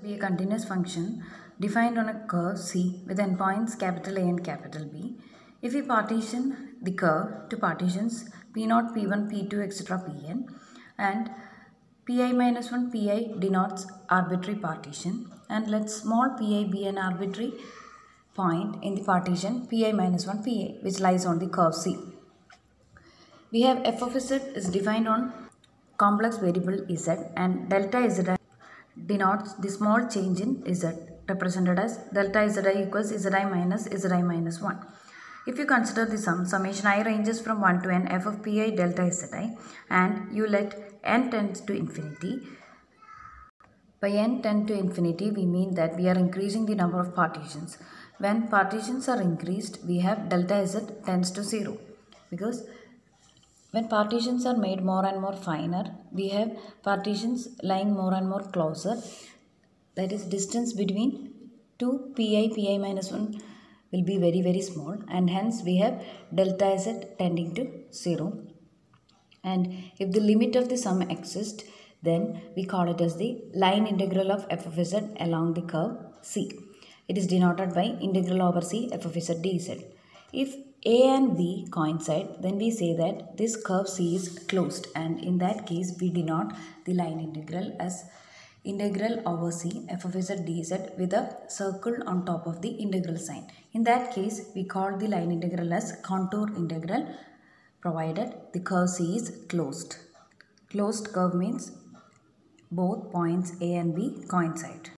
Be a continuous function defined on a curve C with endpoints capital A and capital B. If we partition the curve to partitions P0, P1, P2, etc. Pn, and Pi minus 1 Pi denotes arbitrary partition, and let small pi be an arbitrary point in the partition Pi minus 1 Pi which lies on the curve C. We have f of z is defined on complex variable z, and delta zi denotes the small change in z, represented as delta zi equals zi minus 1. If you consider the summation I ranges from 1 to n f of pi delta zi, and you let n tends to infinity. By n tend to infinity, we mean that we are increasing the number of partitions. When partitions are increased, we have delta z tends to 0, because when partitions are made more and more finer, we have partitions lying more and more closer. That is, distance between two pi minus 1 will be very, very small, and hence we have delta z tending to 0. And if the limit of the sum exists, then we call it as the line integral of f of z along the curve C. It is denoted by integral over C f of z dz. If A and B coincide, then we say that this curve C is closed, and in that case we denote the line integral as integral over C f of z dz with a circle on top of the integral sign. In that case, we call the line integral as contour integral, provided the curve C is closed. Closed curve means both points A and B coincide.